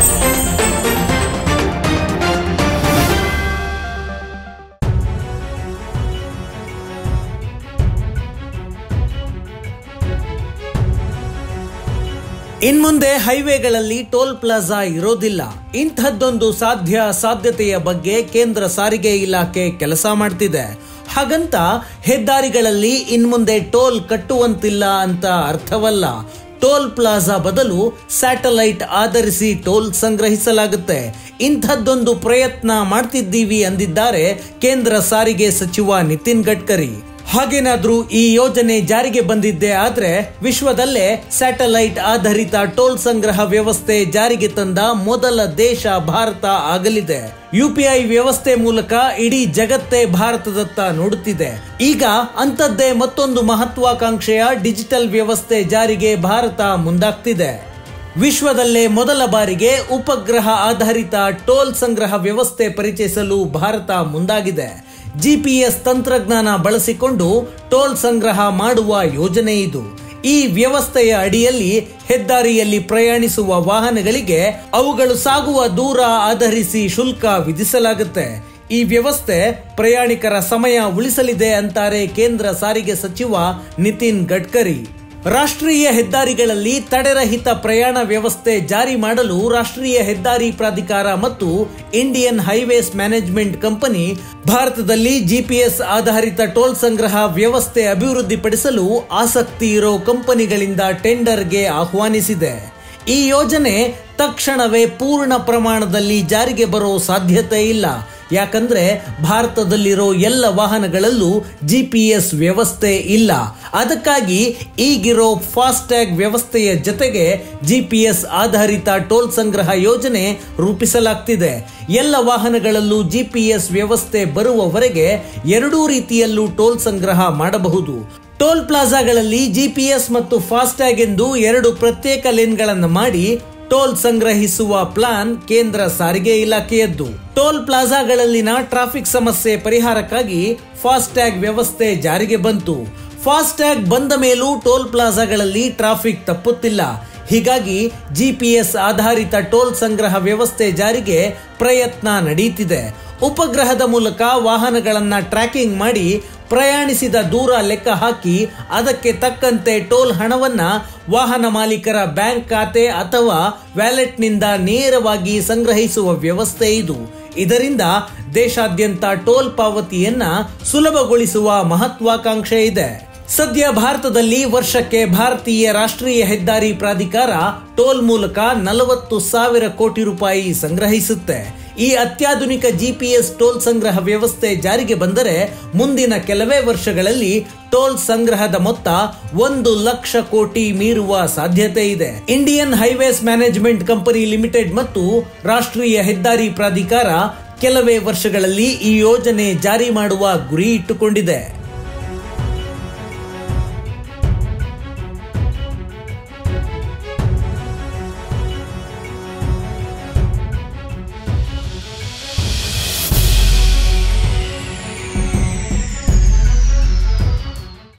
ಇನ್ಮುಂದೆ ಹೈವೇಗಳಲ್ಲಿ toll plaza ಇರೋದಿಲ್ಲ. ಇಂಥದ್ದೊಂದು ಸಾಧ್ಯತೆಯ ಬಗ್ಗೆ ಕೇಂದ್ರ ಸಾರಿಗೆ ಇಲಾಖೆ ಕೆಲಸ ಮಾಡ್ತಿದೆ. ಹಾಗಂತ ಹೆದ್ದಾರಿಗಳಲ್ಲಿ ಇನ್ಮುಂದೆ ಟೋಲ್ ಕಟ್ಟುವಂತಿಲ್ಲ ಅಂತ ಅರ್ಥವಲ್ಲ. ಟೋಲ್ ಪ್ಲಾಜಾ ಬದಲು ಸ್ಯಾಟಲೈಟ್ ಆಧರಿಸಿ ಟೋಲ್ ಸಂಗ್ರಹಿಸಲಾಗುತ್ತೆ. ಇಂಥದ್ದೊಂದು ಪ್ರಯತ್ನ ಮಾಡ್ತಿದ್ದೀವಿ ಅಂದಿದ್ದಾರೆ ಕೇಂದ್ರ ಸಾರಿಗೆ ಸಚಿವ ನಿತಿನ್ ಗಡ್ಕರಿ. ಹಾಗೇನಾದ್ರೂ ಈ ಯೋಜನೆ ಜಾರಿಗೆ ಬಂದಿದ್ದೇ ಆದ್ರೆ ವಿಶ್ವದಲ್ಲೇ ಸ್ಯಾಟಲೈಟ್ ಆಧಾರಿತ ಟೋಲ್ ಸಂಗ್ರಹ ವ್ಯವಸ್ಥೆ ಜಾರಿಗೆ ತಂದ ಮೊದಲ ದೇಶ ಭಾರತ ಆಗಲಿದೆ. UPI ವ್ಯವಸ್ಥೆ ಮೂಲಕ ಇಡೀ ಜಗತ್ತೇ ಭಾರತದತ್ತ ನೋಡುತ್ತಿದೆ. ಈಗ ಅಂಥದ್ದೇ ಮತ್ತೊಂದು ಮಹತ್ವಾಕಾಂಕ್ಷೆಯ ಡಿಜಿಟಲ್ ವ್ಯವಸ್ಥೆ ಜಾರಿಗೆ ಭಾರತ ಮುಂದಾಗ್ತಿದೆ. ವಿಶ್ವದಲ್ಲೇ ಮೊದಲ ಬಾರಿಗೆ ಉಪಗ್ರಹ ಆಧಾರಿತ ಟೋಲ್ ಸಂಗ್ರಹ ವ್ಯವಸ್ಥೆ ಪರಿಚಯಿಸಲು ಭಾರತ ಮುಂದಾಗಿದೆ. GPS ತಂತ್ರಜ್ಞಾನ ಬಳಸಿಕೊಂಡು ಟೋಲ್ ಸಂಗ್ರಹ ಮಾಡುವ ಯೋಜನೆ ಇದು. ಈ ವ್ಯವಸ್ಥೆಯ ಅಡಿಯಲ್ಲಿ ಹೆದ್ದಾರಿಯಲ್ಲಿ ಪ್ರಯಾಣಿಸುವ ವಾಹನಗಳಿಗೆ ಅವುಗಳು ಸಾಗುವ ದೂರ ಆಧರಿಸಿ ಶುಲ್ಕ ವಿಧಿಸಲಾಗುತ್ತೆ. ಈ ವ್ಯವಸ್ಥೆ ಪ್ರಯಾಣಿಕರ ಸಮಯ ಉಳಿಸಲಿದೆ ಅಂತಾರೆ ಕೇಂದ್ರ ಸಾರಿಗೆ ಸಚಿವ ನಿತಿನ್ ಗಡ್ಕರಿ. ರಾಷ್ಟ್ರೀಯ ಹೆದ್ದಾರಿಗಳಲ್ಲಿ ತಡೆರಹಿತ ಪ್ರಯಾಣ ವ್ಯವಸ್ಥೆ ಜಾರಿ ಮಾಡಲು ರಾಷ್ಟ್ರೀಯ ಹೆದ್ದಾರಿ ಪ್ರಾಧಿಕಾರ ಮತ್ತು ಇಂಡಿಯನ್ ಹೈವೇಸ್ ಮ್ಯಾನೇಜ್ಮೆಂಟ್ ಕಂಪನಿ ಭಾರತದಲ್ಲಿ GPS ಆಧಾರಿತ ಟೋಲ್ ಸಂಗ್ರಹ ವ್ಯವಸ್ಥೆ ಅಭಿವೃದ್ಧಿಪಡಿಸಲು ಆಸಕ್ತಿ ಇರೋ ಕಂಪನಿಗಳಿಂದ ಟೆಂಡರ್ಗೆ ಆಹ್ವಾನಿಸಿದೆ. ಈ ಯೋಜನೆ ತಕ್ಷಣವೇ ಪೂರ್ಣ ಪ್ರಮಾಣದಲ್ಲಿ ಜಾರಿಗೆ ಬರೋ ಸಾಧ್ಯತೆ ಇಲ್ಲ. ಯಾಕಂದ್ರೆ ಭಾರತದಲ್ಲಿರೋ ಎಲ್ಲ ವಾಹನಗಳಲ್ಲೂ GPS ವ್ಯವಸ್ಥೆ ಇಲ್ಲ. ಅದಕ್ಕಾಗಿ ಈಗಿರೋ ಫಾಸ್ಟ್ಯಾಗ್ ವ್ಯವಸ್ಥೆಯ ಜೊತೆಗೆ GPS ಆಧಾರಿತ ಟೋಲ್ ಸಂಗ್ರಹ ಯೋಜನೆ ರೂಪಿಸಲಾಗ್ತಿದೆ. ಎಲ್ಲ ವಾಹನಗಳಲ್ಲೂ GPS ವ್ಯವಸ್ಥೆ ಬರುವವರೆಗೆ ಎರಡೂ ರೀತಿಯಲ್ಲೂ ಟೋಲ್ ಸಂಗ್ರಹ ಮಾಡಬಹುದು. ಟೋಲ್ ಪ್ಲಾಜಾಗಳಲ್ಲಿ GPS ಮತ್ತು ಫಾಸ್ಟ್ಯಾಗ್ ಎಂದು ಎರಡು ಪ್ರತ್ಯೇಕ ಲೇನ್ಗಳನ್ನು ಮಾಡಿ ಟೋಲ್ ಸಂಗ್ರಹಿಸುವ ಪ್ಲಾನ್ ಕೇಂದ್ರ ಸಾರಿಗೆ ಇಲಾಖೆಯದ್ದು. ಟೋಲ್ ಪ್ಲಾಜಾಗಳಲ್ಲಿನ ಟ್ರಾಫಿಕ್ ಸಮಸ್ಯೆ ಪರಿಹಾರಕ್ಕಾಗಿ ಫಾಸ್ಟ್ಯಾಗ್ ವ್ಯವಸ್ಥೆ ಜಾರಿಗೆ ಬಂತು. ಫಾಸ್ಟ್ಯಾಗ್ ಬಂದ ಮೇಲೂ ಟೋಲ್ ಪ್ಲಾಜಾಗಳಲ್ಲಿ ಟ್ರಾಫಿಕ್ ತಪ್ಪುತ್ತಿಲ್ಲ. ಹೀಗಾಗಿ GPS ಆಧಾರಿತ ಟೋಲ್ ಸಂಗ್ರಹ ವ್ಯವಸ್ಥೆ ಜಾರಿಗೆ ಪ್ರಯತ್ನ ನಡೆಯುತ್ತಿದೆ. ಉಪಗ್ರಹದ ಮೂಲಕ ವಾಹನಗಳನ್ನ ಟ್ರ್ಯಾಕಿಂಗ್ ಮಾಡಿ ಪ್ರಯಾಣಿಸಿದ ದೂರ ಲೆಕ್ಕ ಹಾಕಿ ಅದಕ್ಕೆ ತಕ್ಕಂತೆ ಟೋಲ್ ಹಣವನ್ನ ವಾಹನ ಮಾಲೀಕರ ಬ್ಯಾಂಕ್ ಖಾತೆ ಅಥವಾ ವ್ಯಾಲೆಟ್ನಿಂದ ನೇರವಾಗಿ ಸಂಗ್ರಹಿಸುವ ವ್ಯವಸ್ಥೆ ಇದು. ಇದರಿಂದ ದೇಶಾದ್ಯಂತ ಟೋಲ್ ಪಾವತಿಯನ್ನ ಸುಲಭಗೊಳಿಸುವ ಮಹತ್ವಾಕಾಂಕ್ಷೆ ಇದೆ. ಸದ್ಯ ಭಾರತದಲ್ಲಿ ವರ್ಷಕ್ಕೆ ಭಾರತೀಯ ರಾಷ್ಟ್ರೀಯ ಹೆದ್ದಾರಿ ಪ್ರಾಧಿಕಾರ ಟೋಲ್ ಮೂಲಕ 40,000 ಕೋಟಿ ರೂಪಾಯಿ ಸಂಗ್ರಹಿಸುತ್ತೆ. ಈ ಅತ್ಯಾಧುನಿಕ GPS ಟೋಲ್ ಸಂಗ್ರಹ ವ್ಯವಸ್ಥೆ ಜಾರಿಗೆ ಬಂದರೆ ಮುಂದಿನ ಕೆಲವೇ ವರ್ಷಗಳಲ್ಲಿ ಟೋಲ್ ಸಂಗ್ರಹದ ಮೊತ್ತ 1 ಲಕ್ಷ ಕೋಟಿ ಮೀರುವ ಸಾಧ್ಯತೆ ಇದೆ. Indian highways management company limited ಮತ್ತು ರಾಷ್ಟ್ರೀಯ ಹೆದ್ದಾರಿ ಪ್ರಾಧಿಕಾರ ಕೆಲವೇ ವರ್ಷಗಳಲ್ಲಿ ಈ ಯೋಜನೆ ಜಾರಿ ಮಾಡುವ ಗುರಿ ಇಟ್ಟುಕೊಂಡಿದೆ.